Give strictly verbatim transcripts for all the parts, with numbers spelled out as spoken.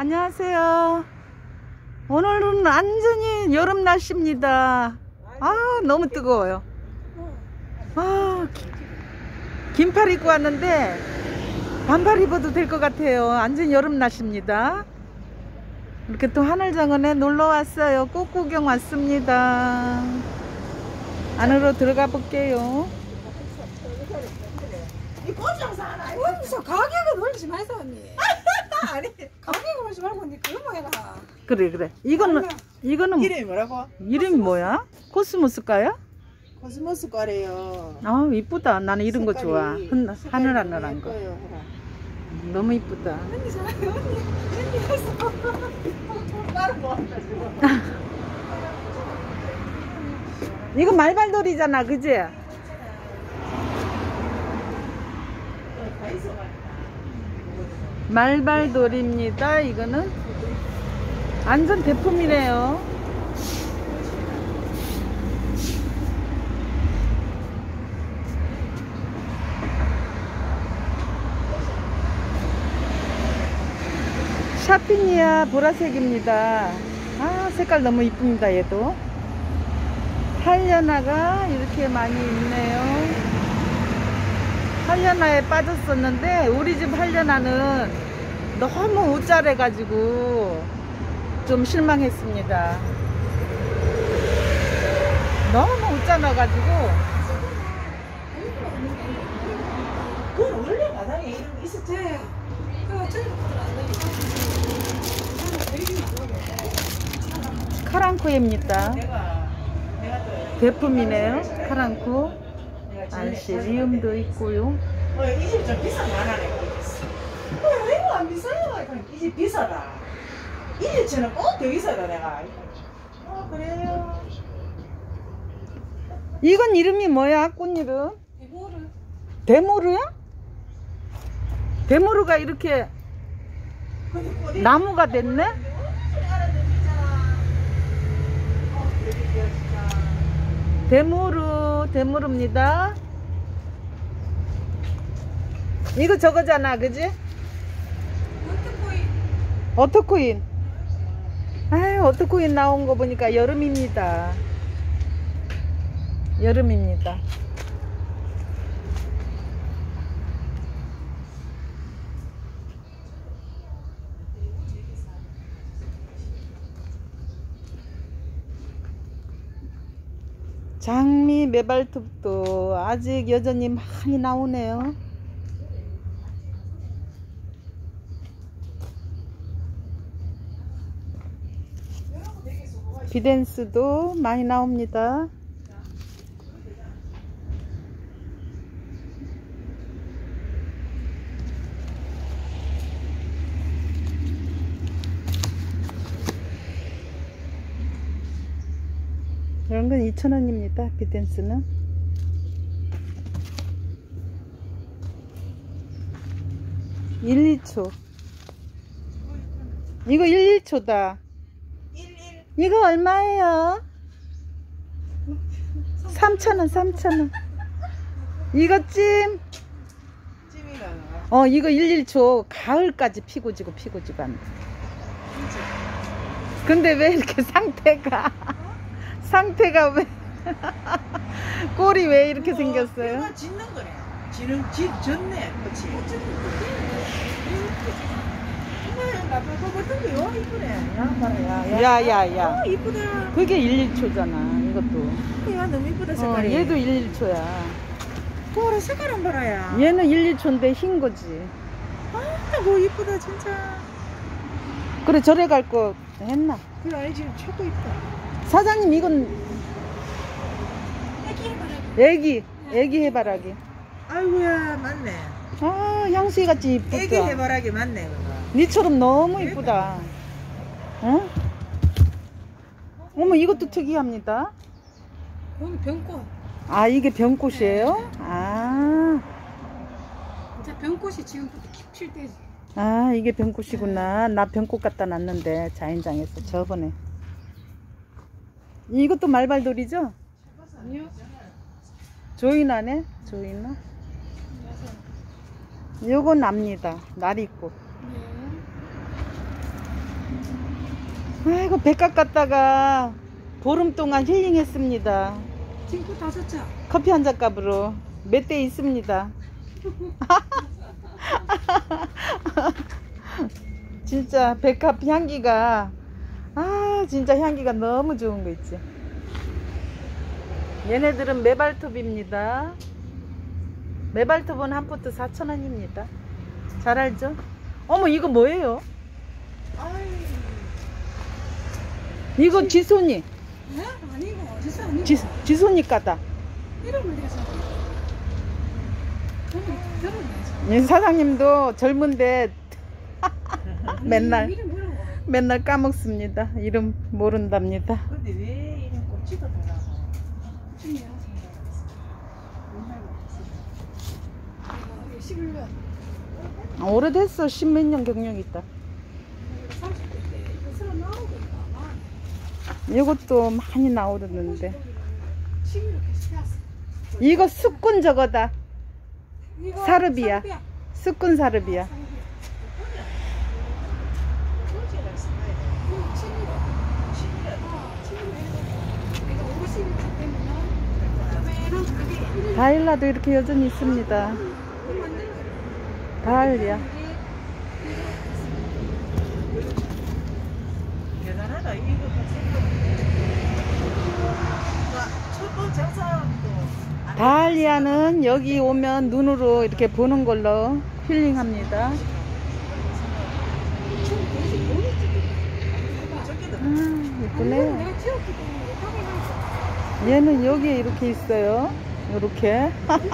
안녕하세요. 오늘은 완전히 여름 날씨입니다. 아, 너무 뜨거워요. 아, 긴팔 입고 왔는데 반팔 입어도 될 것 같아요. 완전 여름 날씨입니다. 이렇게 또 하늘정원에 놀러 왔어요. 꽃 구경 왔습니다. 안으로 들어가 볼게요. 이 꽃장사 하나 어디서 가격을 올리지 마이소 언니. 아니 가격을 올리지 말고 언니 그거만 해라. 그래 그래. 이거는 이거는 이름이 뭐라고? 이름이 뭐야? 코스모스가요? 코스모스 거래요. 아, 이쁘다. 나는 이런 거 좋아. 흔- 하늘하늘한 거. 예뻐요, 너무 이쁘다. 언니 잘해 언니. 언니 했어. 나를 뭐 한다 지금. 이거 말발돌이잖아, 그지? 말발돌입니다. 이거는 완전 대품이네요. 샤피니아 보라색입니다. 아, 색깔 너무 이쁩니다. 얘도 팔려나가 이렇게 많이 있네요. 팔려나에 빠졌었는데 우리 집 팔려나는 너무 우짜래 가지고 좀 실망했습니다. 너무 우짜나 가지고. 그 원래 마당에 이런 게 있었지. 네. 그거 저기부터 안 돼. 카랑코입니다. 내가 내가 또 대품이네요. 카랑코. 내가 안시리움도 있고요. 어, 이 집 좀 비싼 거 하나 내가 있어. 어, 이거 안 비싸요. 이 집 비싸다. 이 집처럼 꼭 더 비싸다 내가. 어, 그래요. 이건 이름이 뭐야? 꽃 이름? 대보를. 데모르야? 데모르가 이렇게 근데 꽃이 나무가 됐네? 데모르, 데모르입니다. 이거 저거잖아, 그지? 원트코인. 어터코인. 아유, 어터코인 나온 거 보니까 여름입니다. 여름입니다. 장미 매발톱도 아직 여전히 많이 나오네요. 비덴스도 많이 나옵니다. 이런 건 이천 원입니다. 비덴스는. 일, 이 초. 이거 일, 일 초다. 이거 얼마예요? 삼천 원, 삼천 원. 이거 찜. 찜이가 어, 이거 일, 일 초. 가을까지 피고 지고 피고 지고 한다. 근데 왜 이렇게 상태가 상태가 왜 꼴이 왜 이렇게 생겼어요? 이거 짓는 거네. 지는 짓 졌네. 그렇지. 야야야. 어, 이쁘다. 그게 일, 일 초잖아. 이것도. 야, 너무 이쁘다 어, 색깔이. 얘도 일, 일 초야. 보라 색깔 한 봐라야. 얘는 일, 일 초인데 흰 거지. 아, 뭐 이쁘다 진짜. 그래, 절에 갈 거 했나? 그래, 아니 지금 최고 이쁘다. 사장님, 이건 애기 애기 해바라기. 아이고야, 맞네. 아, 향수이 같이 이쁘다. 애기 해바라기 맞네 그거. 니처럼 너무 이쁘다. 어? 어머, 이것도 특이합니다. 여기 병꽃. 아, 이게 병꽃이에요? 아, 진짜 병꽃이 지금부터 킵칠 때지. 아, 이게 병꽃이구나. 나 병꽃 갖다 놨는데 자연장에서 저번에. 이것도 말발돌이죠? 아니요. 조이나네? 조이나? 요건 납니다. 날이꽃. 네. 아이고 백합 갔다가 보름 동안 힐링했습니다. 지금 다 샀죠? 커피 한 잔 값으로 몇 대 있습니다. 진짜 백합 향기가 아 진짜 향기가 너무 좋은 거 있지. 얘네들은 메발톱입니다. 메발톱은 한 포트 사천 원입니다. 잘 알죠? 어머 이거 뭐예요? 이거 지손이 네? 아니고 어디서 아니고 지, 지손이 까다. 이름을 내서 저는 들어야지. 예, 사장님도 젊은데 맨날 이름 뭐라고? 맨날 까먹습니다. 이름 모른답니다. 근데 왜 이런 꼴찌가 달라? 중이야. 십일 년 아, 오래됐어. 십몇 년 경력 있다. 삼십 대 때 이거 새로 나오니까 이것도 많이 나오는데 취미로 계속 해왔어. 이거 숙군 저거다. 이거 사르비아. 사르비아. 숙군 사르비아. 이거 취미로. 어, 취미로 해서 내가 오십이기 때문에 조그매한 가게. 다일라도 이렇게 여전히 있습니다. 다일리아. 대단하다. 이거 첫번 장사도 다일리아는 여기 오면 눈으로 이렇게 보는 걸로 힐링합니다. 아, 예쁘네요. 내가 키웠기 때문에 가게 얘는 여기에 이렇게 있어요. 이렇게.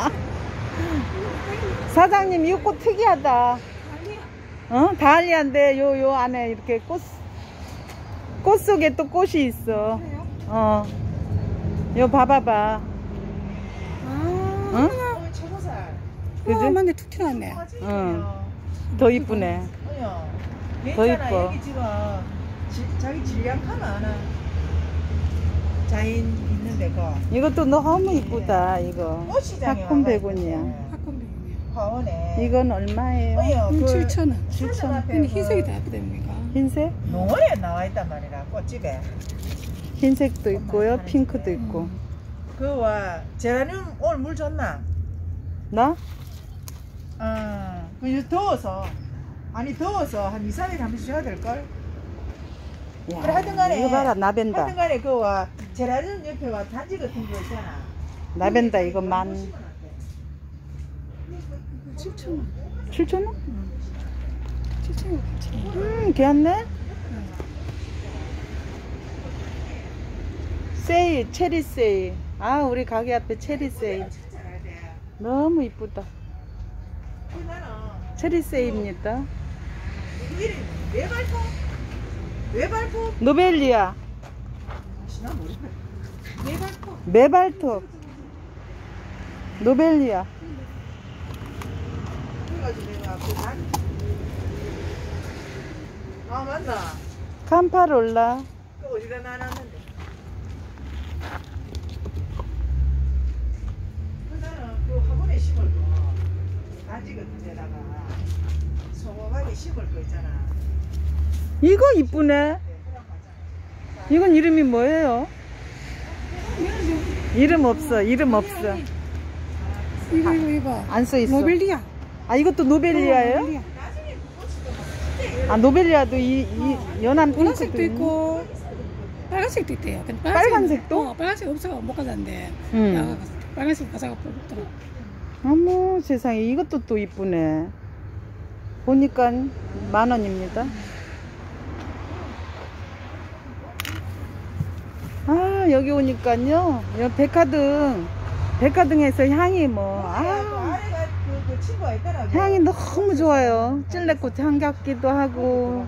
사장님 이 꽃 특이하다. 어? 다알리아인데 요 요 안에 이렇게 꽃, 꽃 속에 또 꽃이 있어. 어. 요 봐봐봐. 아, 응? 어, 초보살. 그지? 아, 맞네. 툭 튀어나왔네. 응. 더 이쁘네. 어여. 더 괜찮아. 이뻐. 여기 지금 지, 자기 질량하면 아는 자인 있는데 그 이것도 너무 이쁘다. 이거 꽃시장에 팝콘 백 원이야. 학원비용이요. 화원에 이건 얼마예요? 어여 그 칠천 원. 칠천 원. 근데 흰색이 다 예쁘답니까? 흰색? 농원에 나와 있단 말이라 꽃집에. 흰색도 있고요. 핑크도 있고. 그와 제라늄 오늘 물 줬나? 나? 어. 그 더워서 아니 더워서 한 이, 삼 일 한 번씩 줘야 될걸? 야, 그래 하여튼간에 이거 봐라. 나벤다. 하여튼간에 그와 제라늄 옆에 와 단지 같은 거 있잖아. 나벤다 이거 만 칠천 원. 칠천 원? 칠천 원. 칠천 원. 음, 괜찮네. 세일, 체리 세일. 아, 우리 가게 앞에 체리 세일. 찾아가야 돼. 너무 이쁘다. 그 나는 체리 세일입니다. 이거 이름 왜 발포? 왜 발포? 노벨리아, 나 모르겠어. 왜 발포? 메발톱, 노벨리아. 그래가지고 내가 그 단. 아 맞나? 캄파롤라. 그 어디다 놔놨는데? 그 나는 그 화분에 심을 거 단지 같은 데다가 소금하게 심을 거 있잖아. 이거 이쁘네. 이건 이름이 뭐예요? 이름 없어. 이름 없어. 이거 이거 이거. 안 써 있어. 노벨리아. 아, 이것도 노벨리아예요? 노벨리아. 아, 노벨리아도 이, 이 연한 보라색도 핑크도 있네. 있고 빨간색도 있대요. 근데 빨간색도? 어, 빨간색 없어가 못 가져왔는데. 응. 야가 가서 빨간색 가져가 뽑더라. 어머 세상에 이것도 또 이쁘네. 보니까 만 원입니다. 아 여기 오니까요 여기 백화등 백화등에서 향이 뭐 아, 아, 아래가 그, 그 친구가 있더라. 향이 너무 좋아요. 찔레꽃 향 같기도 하고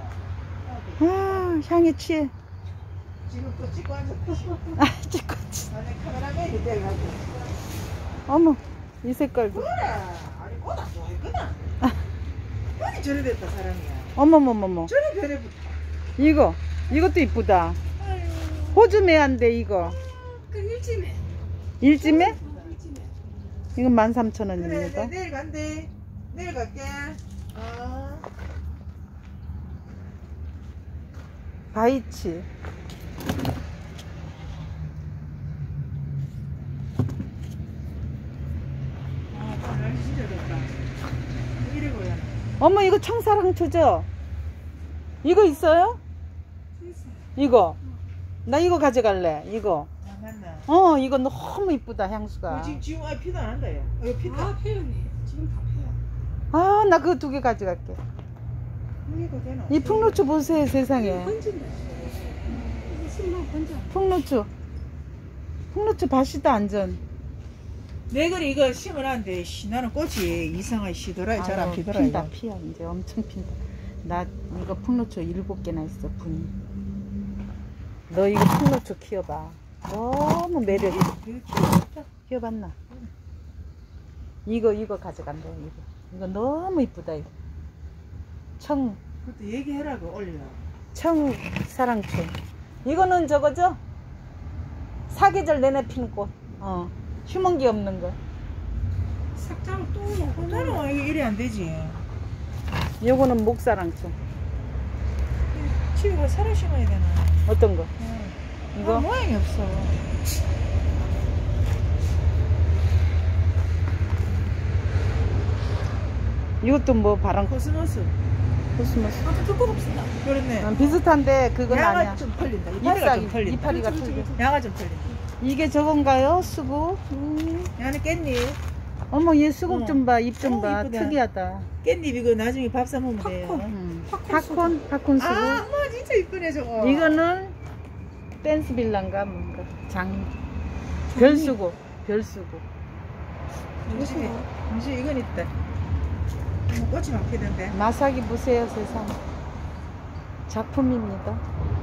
아 향에 취해. 지금 또 찍고 앉았지. 아 찍고 안에 카메라맨이 돼가지고. 어머 이 색깔도 그래. 아니 꽃 안 좋아했거든. 아니 저래 됐다 사람이야. 어머머머머 저래 별에 붙어. 이거 이것도 이쁘다. 호주 매한데 이거 그 일찜에. 일찜에? 일찜에. 이건 만 삼천 그래 원입니다. 내, 내일 간대. 내일 갈게. 어. 바이치. 아, 날씨 진짜 덥다. 이래 보여. 어머, 이거 청사랑초죠? 이거 있어요? 이거. 나 이거 가져갈래. 이거. 아, 맞나? 어, 이거 너무 이쁘다, 향수가. 어, 지금, 지금 아, 피도 안 한다, 야. 어, 이거 피다. 아, 폐연이. 지금 다 폐야. 아, 나 그거 두 개 가져갈게. 이거 되나? 이 풍노초 보세요, 세상에. 번진다. 이게 신랑 번져. 풍노초. 풍노초 밭이다, 완전. 내 그래 이거 심으라는데 씨, 나는 꽃이 이상하게 시더라. 잘 안 아유, 피더라. 핀다, 이거. 피야. 이제 엄청 핀다. 나 이거 풍노초 일곱 개나 있어, 분이. 너 이거 풍노초 키워봐. 너무 매력있어. 이거 키웠다. 키워봤나? 이거, 이거 가져간다, 이거. 이거 너무 이쁘다, 이거. 청, 그것도 얘기해라고 올리라. 청사랑초. 이거는 저거죠? 사계절 내내 피는 꽃. 어. 휴먼기 없는 거. 삭장 또 오고. 나는 이게 이래 안 되지. 요거는 목사랑초. 치우가 살아 심어야 되나? 어떤 거? 응. 이거? 아, 모양이 없어. 이것도 뭐 바람 코스모스. 코스모스. 아, 두꺼 봅시다. 그렇네. 어, 비슷한데 그건 야가 아니야. 좀 털린다. 이파리가 이빨이, 좀 털린다. 이파리가 그렇죠, 틀려. 그렇죠. 야가 좀 털린다. 이게 저건가요? 수국? 음. 야는 깻잎. 어머, 얘 수국 어. 좀 봐. 잎 좀 어, 봐. 이쁘다. 특이하다. 깻잎 이거 나중에 밥 사 먹으면 돼요. 팝콘. 음. 팝콘 팝콘? 팝콘 수국. 아, 엄마 진짜 이쁘네 저거. 이거는 댄스빌라인가 뭔가. 장. 별수국. 별수국. 잠시, 잠시 이건 있다. 뭐 꽃이 막 피던데. 마사기 보세요, 세상. 작품입니다.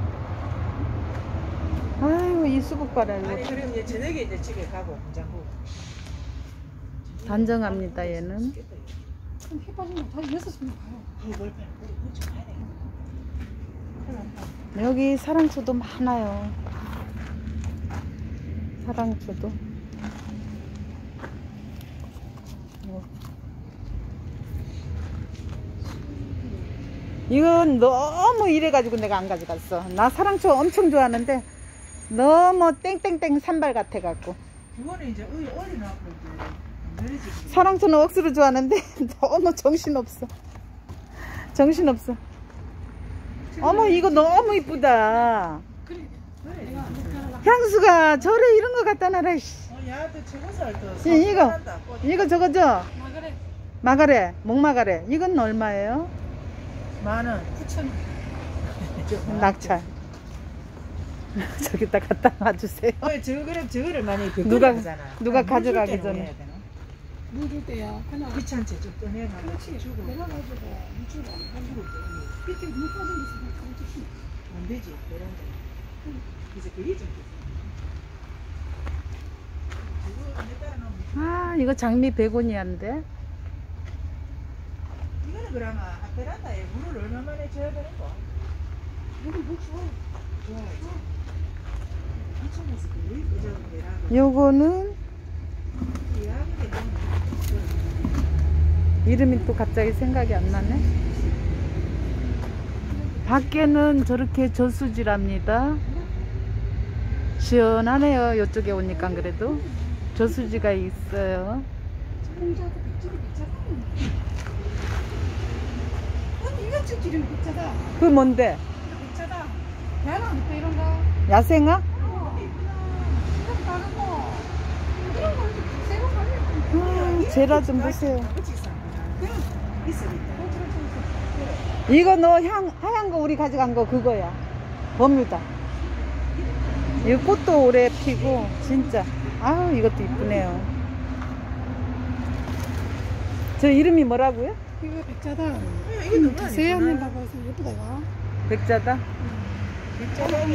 아유, 이 수국 봐라. 아니 이거. 그럼 이제 저녁에 이제 집에 가고 장고. 단정합니다, 얘는. 그럼 해 빠지면 다시 여섯 시면 가요. 이걸 빨리 우리 좀 가야 돼. 큰일 났다. 여기 사랑초도 많아요. 사랑초도. 뭐. 이건 너무 이래가지고 내가 안 가져갔어. 나 사랑초 엄청 좋아하는데 너무 땡땡땡 산발 같아갖고. 그거는 이제 의 올려놓고 이제 안 내리지. 사랑초는 억수로 좋아하는데 너무 정신없어. 정신없어. 어머, 이거 너무 이쁘다. 그래. 그래. 내가 내가 향수가 절에 이런 거 갖다 놔라. 씨. 어, 야도 저거 살도. 예, 이거. 이거 저거죠? 나 그래. 마가레, 목마가레. 이건 얼마예요? 만 원. 구천 원. 낙찰. 저기다 갖다 놔주세요. 어, 저거 그래 저거를 많이 누가- 하잖아. 누가 아니, 물 가져가기 줄 때는 전에. 왜 해야 되나? 물줄 때야. 그냥 귀찮지 좀 꺼내가 그렇지. 주고 내가 가지고 물줄 안 가지고 밑에 물 빠진 데 있으면 가르치지. 안 되지 그런 거. 그래서 그게 좀 저거 내 따라 놓으면 아, 이거 장미 베고니아인데. 이거는 그러면 베란다에 물을 얼마 만에 줘야 되는 거? 여기 물 줘. 좋아야지. 이천에서 그 이쁘죠 베란다. 요거는 야근에 너무 이름이 또 갑자기 생각이 안 나네. 밖에는 저렇게 저수지랍니다. 시원하네요. 이쪽에 오니까 그래도 저수지가 있어요. 공자도 백지리 백자다. 아니 이거 저 기름 백자다. 그 뭔데? 백자다. 야랑 밑에 이런 거. 야생아? 어. 이거 다른 거. 이런 거 이렇게 새로 가면. 아, 제라 좀 보세요. 그치 있어. 있어 있다. 이거 너 향, 하얀 거 우리 가져간 거 그거야. 버뮤다. 이 꽃도 오래 피고 진짜. 아우, 이것도 이쁘네요. 저 이름이 뭐라고요? 이거 백자다. 이거 너무 자세히 안 한번 예쁘나? 봐봐. 예쁘다 이거. 백자다? 백자단이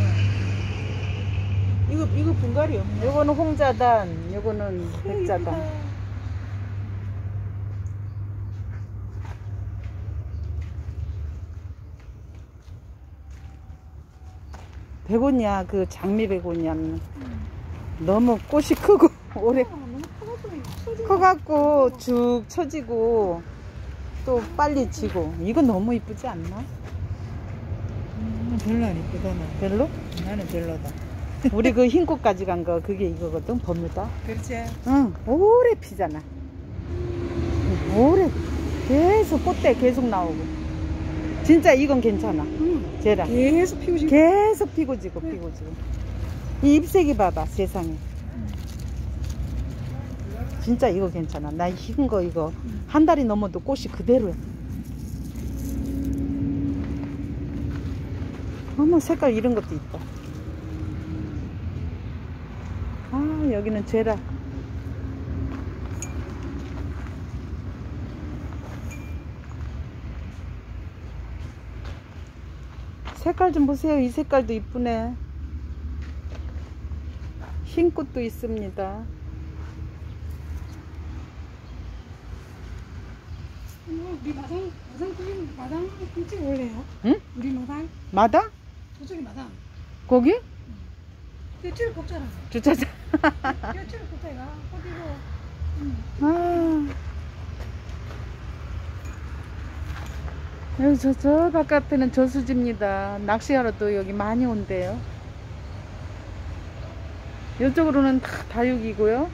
이거 이거 분갈이 없네. 요거는 홍자단, 요거는 백자단. 베고니아, 그 장미 베고니아는 너무 꽃이 크고 오래 너무 커가지고 처지고. 커갖고 쭉 처지고 또 빨리 지고. 이거 너무 이쁘지 않나? 음, 별로 안 이쁘다 나. 별로? 나는 별로다. 우리 그 흰꽃 가져간 거 그게 이거거든. 버뮤다. 그렇지. 응, 오래 피잖아. 오래 계속 꽃대 계속 나오고. 진짜 이건 괜찮아. 응. 제라. 계속 피고 싶어. 계속 피고 지고 네. 피고 지고. 이 잎색이 봐봐 세상에. 진짜 이거 괜찮아. 나 흰 거 이거 한 달이 넘어도 꽃이 그대로야. 어머 색깔 이런 것도 있다. 아 여기는 제라. 색깔 좀 보세요. 이 색깔도 이쁘네. 흰 꽃도 있습니다. 어, 우리 마당 마당 거기 마당 이쪽 올래요? 응? 우리 마당 마당? 저쪽이 마당. 거기? 이쪽이 곱잖아. 주차장. 이쪽이 곱다가 어디고? 응. 아. 여기 저, 저 바깥에는 저수지입니다. 낚시하러 또 여기 많이 온대요. 이쪽으로는 다 다육이고요.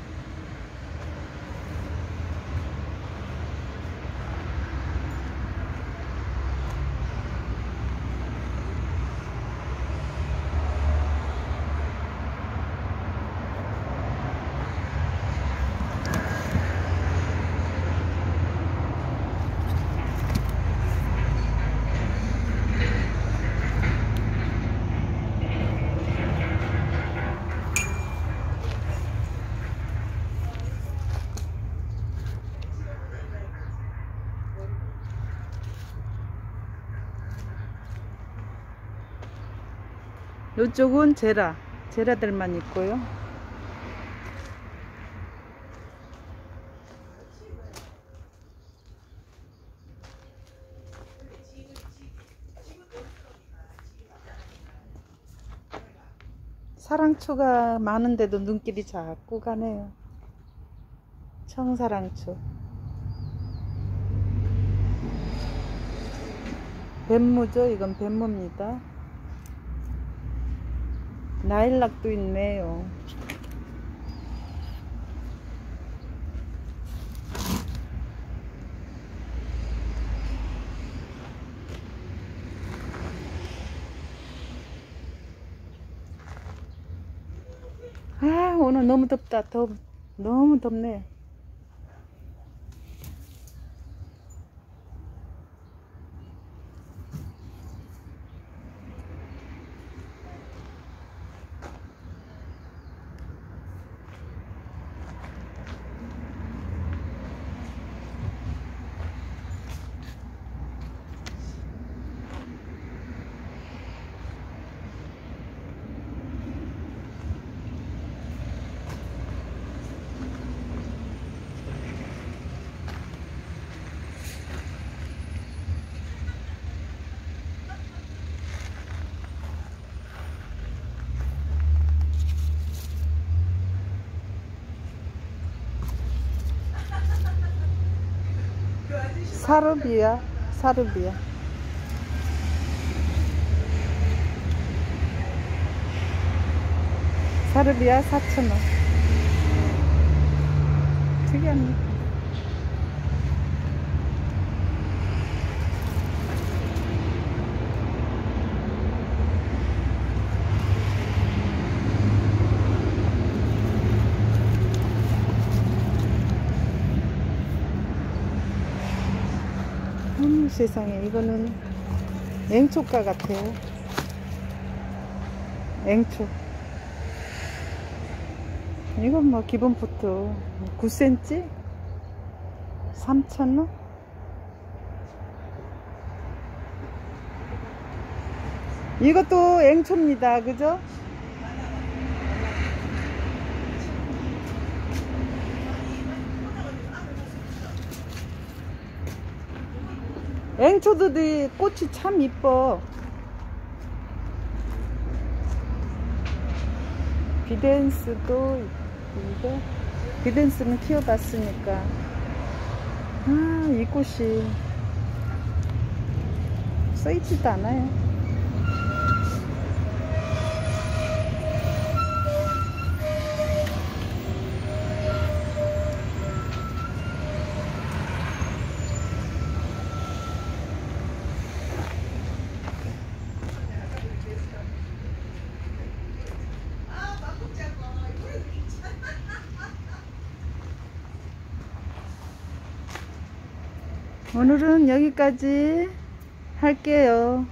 이쪽은 제라, 제라들만 있고요. 사랑초가 많은데도 눈길이 자꾸 가네요. 청사랑초. 뱀무죠? 이건 뱀무입니다. 나일락도 있네요. 아 오늘 너무 덥다. 더, 너무 덥네. 사르비아, 사르비아. 사르비아 사천 원. 특이합니다. 음, 세상에 이거는 앵초가 같아요. 앵초. 이건 뭐 기본 포트 구 센티미터 삼천 원. 이것도 앵초입니다. 그죠? 앵초들이 꽃이 참 이뻐. 비덴스도 있는데 비덴스는 키워봤으니까. 아, 이 꽃이 써있지도 않아요. 오늘은 여기까지 할게요.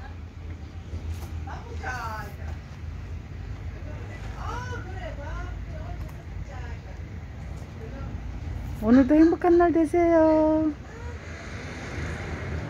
오늘도 행복한 날 되세요.